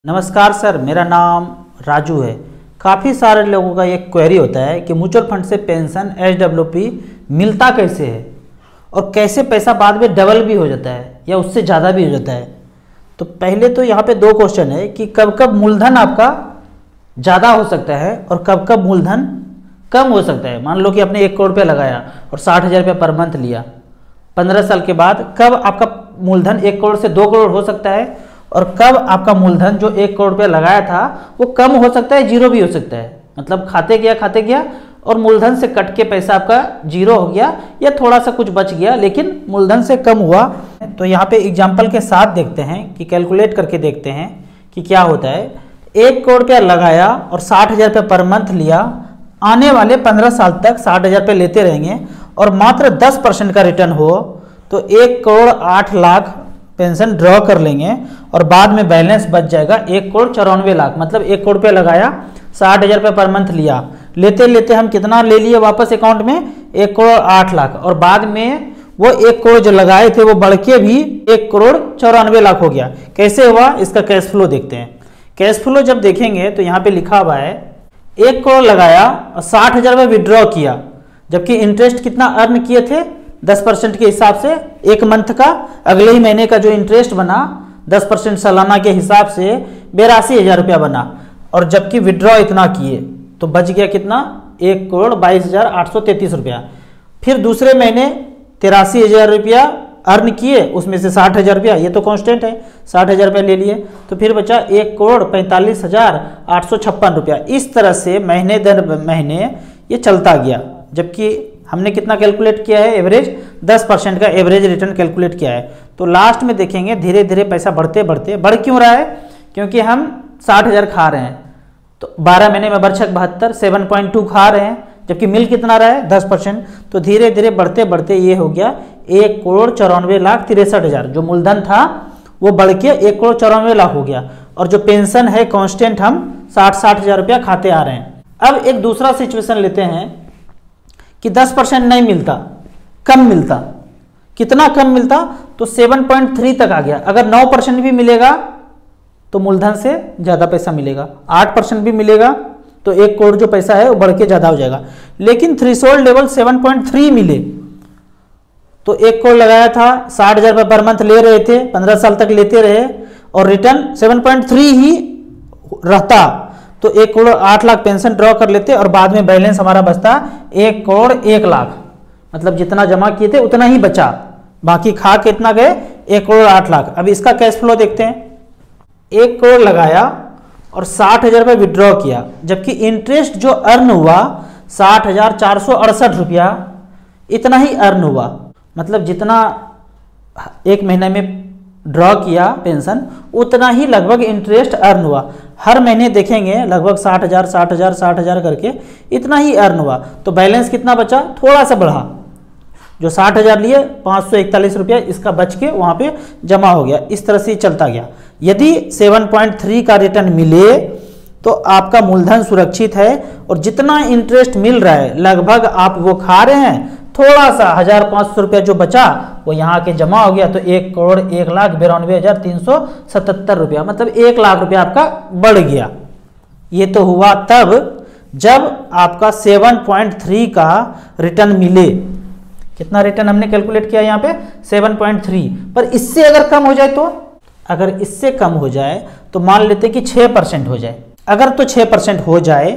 नमस्कार सर, मेरा नाम राजू है। काफ़ी सारे लोगों का एक क्वेरी होता है कि म्यूचुअल फंड से पेंशन एसडब्ल्यूपी मिलता कैसे है और कैसे पैसा बाद में डबल भी हो जाता है या उससे ज़्यादा भी हो जाता है। तो पहले तो यहाँ पे दो क्वेश्चन है कि कब कब मूलधन आपका ज़्यादा हो सकता है और कब कब मूलधन कम हो सकता है। मान लो कि आपने 1 करोड़ रुपया लगाया और 60,000 रुपया पर मंथ लिया। 15 साल के बाद कब आपका मूलधन 1 करोड़ से 2 करोड़ हो सकता है और कब आपका मूलधन जो 1 करोड़ रुपया लगाया था वो कम हो सकता है, जीरो भी हो सकता है। मतलब खाते गया और मूलधन से कट के पैसा आपका जीरो हो गया या थोड़ा सा कुछ बच गया लेकिन मूलधन से कम हुआ। तो यहाँ पे एग्जाम्पल के साथ देखते हैं कि कैलकुलेट करके देखते हैं कि क्या होता है। 1 करोड़ रुपया लगाया और 60,000 रुपया पर मंथ लिया। आने वाले 15 साल तक 60,000 रुपये लेते रहेंगे और मात्र 10% का रिटर्न हो तो 1 करोड़ 8 लाख पेंशन ड्रॉ कर लेंगे और बाद में बैलेंस बच जाएगा 1 करोड़ 94 लाख। मतलब 1 करोड़ रुपया लगाया, 60,000 रुपये पर मंथ लिया, लेते लेते हम कितना ले लिए वापस अकाउंट में 1 करोड़ 8 लाख और बाद में वो 1 करोड़ जो लगाए थे वो बढ़ के भी 1 करोड़ 94 लाख हो गया। कैसे हुआ, इसका कैश फ्लो देखते हैं। कैश फ्लो जब देखेंगे तो यहाँ पे लिखा हुआ है 1 करोड़ लगाया और 60,000 रुपये विड्रॉ किया, जबकि इंटरेस्ट कितना अर्न किए थे 10% के हिसाब से एक मंथ का। अगले ही महीने का जो इंटरेस्ट बना 10% सालाना के हिसाब से 82,000 रुपया बना और जबकि विड्रॉ इतना किए तो बच गया कितना 1 करोड़ 22,833 रुपया। फिर दूसरे महीने 83,000 रुपया अर्न किए, उसमें से 60,000 रुपया, ये तो कांस्टेंट है, 60,000 रुपया ले लिए तो फिर बचा 1 करोड़ 45,856 रुपया। इस तरह से महीने दर महीने ये चलता गया। जबकि हमने कितना कैलकुलेट किया है, एवरेज 10% का एवरेज रिटर्न कैलकुलेट किया है। तो लास्ट में देखेंगे धीरे धीरे पैसा बढ़ते बढ़ते बढ़ क्यों रहा है, क्योंकि हम 60,000 खा रहे हैं तो 12 महीने में बरछक 72 7.2 खा रहे हैं, जबकि मिल कितना रहा है 10%। तो धीरे धीरे बढ़ते बढ़ते ये हो गया 1 करोड़ 94,63,000। जो मूलधन था वो बढ़ के 1 करोड़ 94 लाख हो गया और जो पेंशन है कांस्टेंट हम 60,000 रुपया खाते आ रहे हैं। अब एक दूसरा सिचुएशन लेते हैं कि 10% नहीं मिलता, कम मिलता। कितना कम मिलता, तो 7.3 तक आ गया। अगर 9% भी मिलेगा तो मूलधन से ज़्यादा पैसा मिलेगा, 8% भी मिलेगा तो 1 करोड़ जो पैसा है वो बढ़ के ज़्यादा हो जाएगा। लेकिन थ्रेशोल्ड लेवल 7.3 मिले तो 1 करोड़ लगाया था, 60,000 रुपये पर मंथ ले रहे थे, 15 साल तक लेते रहे और रिटर्न 7.3 ही रहता तो 1 करोड़ 8 लाख पेंशन ड्रॉ कर लेते और बाद में बैलेंस हमारा बचता 1 करोड़ 1 लाख। मतलब जितना जमा किए थे उतना ही बचा, बाकी खा के इतना गए 1 करोड़ 8 लाख। अब इसका कैश फ्लो देखते हैं। 1 करोड़ लगाया और 60,000 रुपये विड्रॉ किया, जबकि इंटरेस्ट जो अर्न हुआ 60,468 रुपया इतना ही अर्न हुआ। मतलब जितना एक महीने में ड्रॉ किया पेंशन उतना ही लगभग इंटरेस्ट अर्न हुआ। हर महीने देखेंगे लगभग 60,000 60,000 60,000 करके इतना ही अर्न हुआ। तो बैलेंस कितना बचा, थोड़ा सा बढ़ा। जो 60,000 लिए 541 रुपया इसका बच के वहाँ पे जमा हो गया। इस तरह से चलता गया। यदि 7.3 का रिटर्न मिले तो आपका मूलधन सुरक्षित है और जितना इंटरेस्ट मिल रहा है लगभग आप वो खा रहे हैं, थोड़ा सा 1,500 रुपया जो बचा वो यहाँ के जमा हो गया तो 1 करोड़ 1,92,377 रुपया, मतलब 1 लाख रुपया आपका बढ़ गया। ये तो हुआ तब जब आपका 7.3 का रिटर्न मिले। कितना रिटर्न हमने कैलकुलेट किया यहाँ पे 7.3। पर इससे अगर कम हो जाए तो, अगर इससे कम हो जाए तो मान लेते हैं कि 6% हो जाए। अगर तो 6% हो जाए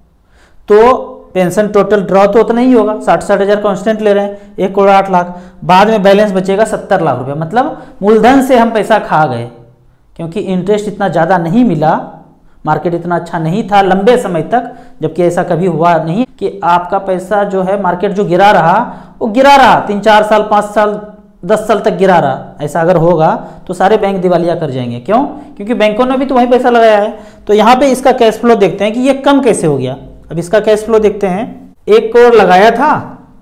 तो पेंशन टोटल ड्रॉ तो उतना ही होगा, 60,000 कांस्टेंट ले रहे हैं, 1 करोड़ 8 लाख। बाद में बैलेंस बचेगा 70 लाख रुपया। मतलब मूलधन से हम पैसा खा गए, क्योंकि इंटरेस्ट इतना ज़्यादा नहीं मिला, मार्केट इतना अच्छा नहीं था लंबे समय तक। जबकि ऐसा कभी हुआ नहीं कि आपका पैसा जो है मार्केट जो गिरा रहा वो गिरा रहा 3-4 साल 5 साल 10 साल तक गिरा रहा। ऐसा अगर होगा तो सारे बैंक दिवालिया कर जाएंगे। क्यों? क्योंकि बैंकों ने भी तो वही पैसा लगाया है। तो यहाँ पे इसका कैश फ्लो देखते हैं कि ये कम कैसे हो गया। अब इसका कैश फ्लो देखते हैं। 1 करोड़ लगाया था,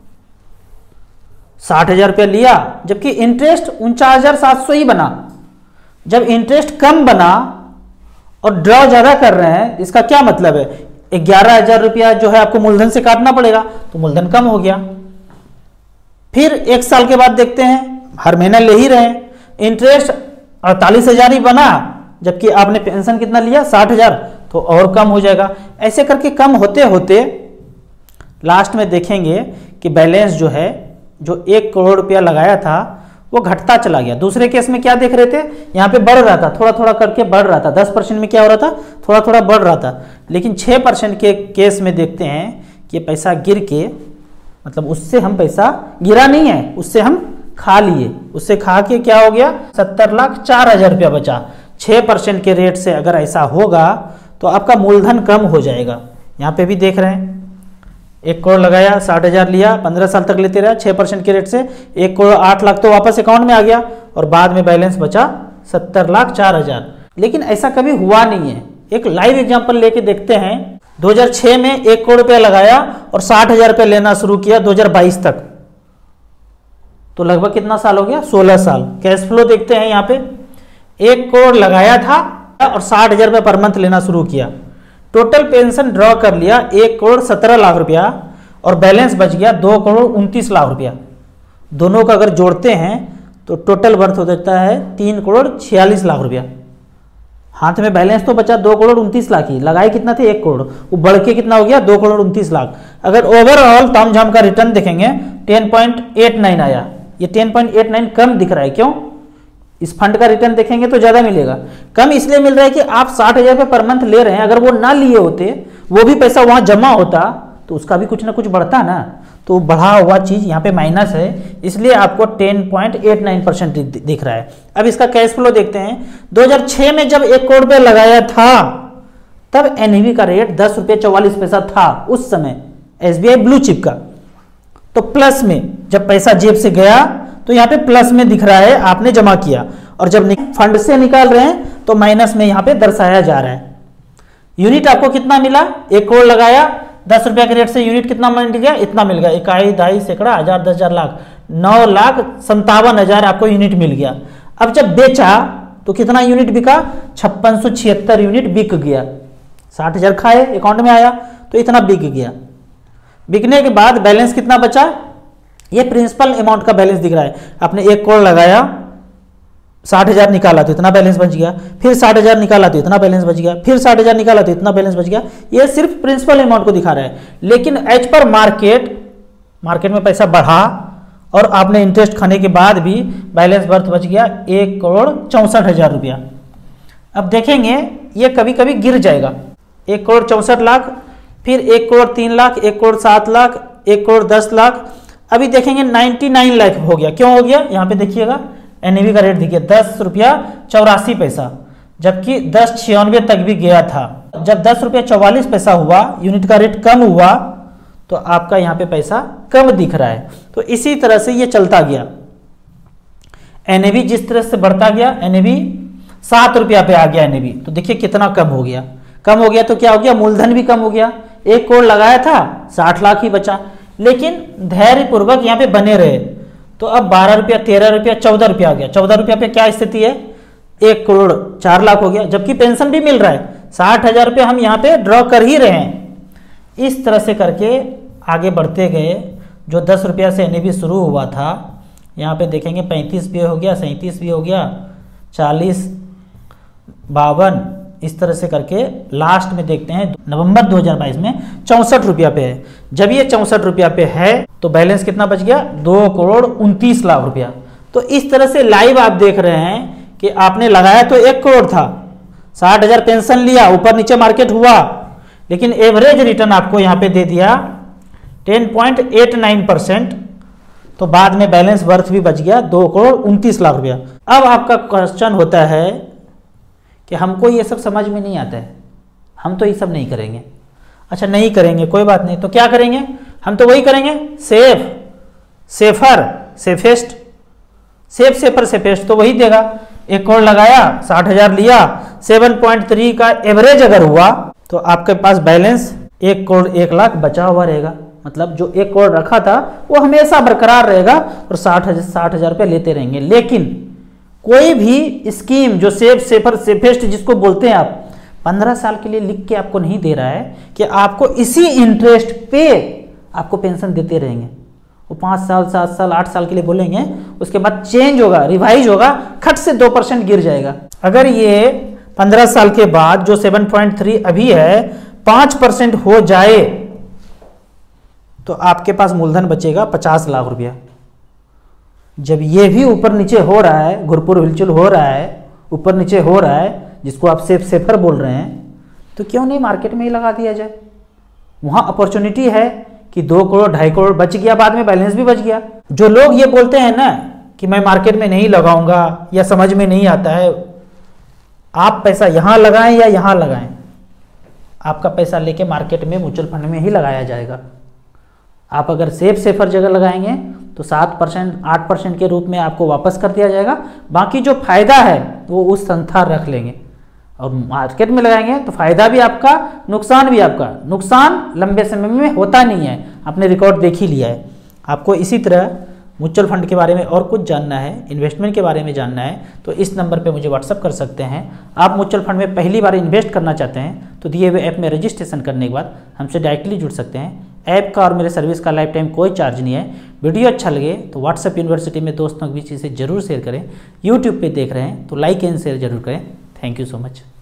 60,000 रुपया लिया, जबकि इंटरेस्ट 49,700 ही बना। जब इंटरेस्ट कम बना और ड्रॉ ज्यादा कर रहे हैं, इसका क्या मतलब है 11,000 रुपया जो है आपको मूलधन से काटना पड़ेगा तो मूलधन कम हो गया। फिर 1 साल के बाद देखते हैं, हर महीना ले ही रहे हैं, इंटरेस्ट 48,000 ही बना जबकि आपने पेंशन कितना लिया 60,000, तो और कम हो जाएगा। ऐसे करके कम होते होते लास्ट में देखेंगे कि बैलेंस जो है, जो 1 करोड़ रुपया लगाया था वो घटता चला गया। दूसरे केस में क्या देख रहे थे, यहाँ पे बढ़ रहा था, थोड़ा थोड़ा करके बढ़ रहा था। 10% में क्या हो रहा था, थोड़ा थोड़ा बढ़ रहा था। लेकिन 6% के केस में देखते हैं कि पैसा गिर के, मतलब उससे हम पैसा गिरा नहीं है, उससे हम खा लिए, उससे खा के क्या हो गया, 70,04,000 रुपया बचा। 6% के रेट से अगर ऐसा होगा तो आपका मूलधन कम हो जाएगा। यहाँ पे भी देख रहे हैं 1 करोड़ लगाया, 60,000 लिया, 15 साल तक लेते रहा, 6% के रेट से 1 करोड़ 8 लाख तो वापस अकाउंट में आ गया और बाद में बैलेंस बचा 70,04,000। लेकिन ऐसा कभी हुआ नहीं है। एक लाइव एग्जांपल लेके देखते हैं। 2006 में 1 करोड़ रुपया लगाया और 60,000 रुपया लेना शुरू किया 2022 तक, तो लगभग कितना साल हो गया, 16 साल। कैश फ्लो देखते हैं यहाँ पे, 1 करोड़ लगाया था और 60,000 रुपया पर मंथ लेना शुरू किया। टोटल पेंशन ड्रॉ कर लिया 1 करोड़ 17 लाख रुपया और बैलेंस बच गया 2 करोड़ 29 लाख रुपया। दोनों का अगर जोड़ते हैं तो टोटल वर्थ हो जाता है 3 करोड़ 46 लाख रुपया। हाथ में बैलेंस तो बचा 2 करोड़ 29 लाख ही, लगाए कितना थे 1 करोड़, वो बढ़ के कितना हो गया 2 करोड़ 29 लाख। अगर ओवरऑल तामझाम का रिटर्न देखेंगे 10.89 आया। ये 10.89 कम दिख रहा है, क्यों? इस फंड का रिटर्न देखेंगे तो ज्यादा मिलेगा। कम इसलिए मिल रहा है कि आप 60,000 रुपये पर मंथ ले रहे हैं, अगर वो ना लिए होते, वो भी पैसा वहां जमा होता तो उसका भी कुछ ना कुछ बढ़ता ना। तो बढ़ा हुआ चीज यहाँ पे माइनस है, इसलिए आपको 10.89% दिख रहा है। अब इसका कैश फ्लो देखते हैं। 2006 में जब 1 करोड़ रुपया लगाया था तब एनईवी का रेट 10 रुपये 44 पैसा था उस समय, एसबीआई ब्लू चिप का। तो प्लस में जब पैसा जेब से गया तो यहाँ पे प्लस में दिख रहा है, आपने जमा किया, और जब फंड से निकाल रहे हैं तो माइनस में यहाँ पे दर्शाया जा रहा है। यूनिट आपको कितना मिला, 1 करोड़ लगाया, 10 रुपया के रेट से यूनिट कितना मिल गया, इतना मिल गया, इकाई, दहाई, सैकड़ा, हजार, 10,000, लाख, 9,57,000 आपको यूनिट मिल गया। अब जब बेचा तो कितना यूनिट बिका, 5676 यूनिट बिक गया। 60,000 खाए, अकाउंट में आया तो इतना बिक गया। बिकने के बाद बैलेंस कितना बचा, ये प्रिंसिपल अमाउंट का बैलेंस दिख रहा है। आपने 1 करोड़ लगाया, 60,000 निकाला तो इतना बैलेंस बच गया, फिर 60,000 निकाला तो इतना बैलेंस बच गया, फिर 60,000 निकाला तो इतना बैलेंस बच गया। ये सिर्फ प्रिंसिपल अमाउंट को दिखा रहा है। लेकिन एज पर मार्केट में पैसा बढ़ा और आपने इंटरेस्ट खाने के बाद भी बैलेंस बर्थ बच गया 1 करोड़ 64,000 रुपया। अब देखेंगे ये कभी कभी गिर जाएगा, 1 करोड़ 64 लाख, फिर 1 करोड़ 3 लाख, 1 करोड़ 7 लाख, 1 करोड़ 10 लाख। अभी देखेंगे 99 लाख हो गया। क्यों हो गया, यहाँ पे देखिएगा एनईवी का रेट देखिए 10 रुपया 84 पैसा, जबकि 10.96 तक भी गया था। जब 10 रुपया 44 पैसा हुआ, यूनिट का रेट कम हुआ, तो आपका यहाँ पे पैसा कम दिख रहा है। तो इसी तरह से ये चलता गया। एनईवी जिस तरह से बढ़ता गया, एनईवी 7 रुपया पे आ गया एनईवी, तो देखिए कितना कम हो गया। कम हो गया तो क्या हो गया, मूलधन भी कम हो गया। 1 करोड़ लगाया था, 60 लाख ही बचा। लेकिन धैर्यपूर्वक यहाँ पे बने रहे तो अब 12 रुपया, 13 रुपया, 14 रुपया आ गया। 14 रुपया पे क्या स्थिति है, 1 करोड़ 4 लाख हो गया, जबकि पेंशन भी मिल रहा है। 60,000 रुपये हम यहाँ पे ड्रॉ कर ही रहे हैं। इस तरह से करके आगे बढ़ते गए। जो 10 रुपया से एनईवी शुरू हुआ था, यहाँ पे देखेंगे 35 भी हो गया, 37 भी हो गया, 40, 52, इस तरह से करके लास्ट में देखते हैं नवंबर 2022 में 64 रुपया पे है। जब ये 64 रुपया पे है तो बैलेंस कितना बच गया, 2 करोड़ 29 लाख रुपया। तो इस तरह से लाइव आप देख रहे हैं कि आपने लगाया तो 1 करोड़ था, 60,000 पेंशन लिया, ऊपर नीचे मार्केट हुआ, लेकिन एवरेज रिटर्न आपको यहाँ पे दे दिया 10.89%। तो बाद में बैलेंस वर्थ भी बच गया 2 करोड़ 29 लाख रुपया। अब आपका क्वेश्चन होता है कि हमको ये सब समझ में नहीं आता है, हम तो ये सब नहीं करेंगे। अच्छा नहीं करेंगे, कोई बात नहीं, तो क्या करेंगे, हम तो वही करेंगे, सेफर सेफेस्ट, सेफर सेफेस्ट तो वही देगा। 1 करोड़ लगाया, 60,000 लिया, 7.3 का एवरेज अगर हुआ तो आपके पास बैलेंस 1 करोड़ 1 लाख बचा हुआ रहेगा। मतलब जो 1 करोड़ रखा था वो हमेशा बरकरार रहेगा और 60,000 रुपये लेते रहेंगे। लेकिन कोई भी स्कीम जो सेफर सेफेस्ट जिसको बोलते हैं आप, 15 साल के लिए लिख के आपको नहीं दे रहा है कि आपको इसी इंटरेस्ट पे आपको पेंशन देते रहेंगे। वो 5 साल, 7 साल, 8 साल के लिए बोलेंगे, उसके बाद चेंज होगा, रिवाइज होगा, खट से 2% गिर जाएगा। अगर ये 15 साल के बाद जो 7.3 अभी है 5% हो जाए तो आपके पास मूलधन बचेगा 50 लाख रुपया। जब ये भी ऊपर नीचे हो रहा है, घुरपुर हिलचुल हो रहा है, ऊपर नीचे हो रहा है, जिसको आप सेफर बोल रहे हैं, तो क्यों नहीं मार्केट में ही लगा दिया जाए। वहां अपॉर्चुनिटी है कि 2 करोड़ 2.5 करोड़ बच गया, बाद में बैलेंस भी बच गया। जो लोग ये बोलते हैं ना कि मैं मार्केट में नहीं लगाऊंगा या समझ में नहीं आता है, आप पैसा यहां लगाएं या यहां लगाएं, आपका पैसा लेके मार्केट में म्यूचुअल फंड में ही लगाया जाएगा। आप अगर सेफर जगह लगाएंगे तो 7% 8% के रूप में आपको वापस कर दिया जाएगा। बाकी जो फायदा है वो उस संस्था रख लेंगे, और मार्केट में लगाएंगे तो फायदा भी आपका, नुकसान भी आपका। नुकसान लंबे समय में होता नहीं है, आपने रिकॉर्ड देख ही लिया है। आपको इसी तरह म्यूचुअल फंड के बारे में और कुछ जानना है, इन्वेस्टमेंट के बारे में जानना है, तो इस नंबर पे मुझे व्हाट्सअप कर सकते हैं। आप म्यूचुअल फंड में पहली बार इन्वेस्ट करना चाहते हैं तो दिए हुए ऐप में रजिस्ट्रेशन करने के बाद हमसे डायरेक्टली जुड़ सकते हैं। ऐप का और मेरे सर्विस का लाइफ टाइम कोई चार्ज नहीं है। वीडियो अच्छा लगे तो व्हाट्सएप यूनिवर्सिटी में दोस्तों के बीच इसे जरूर शेयर करें। यूट्यूब पे देख रहे हैं तो लाइक एंड शेयर जरूर करें। Thank you so much.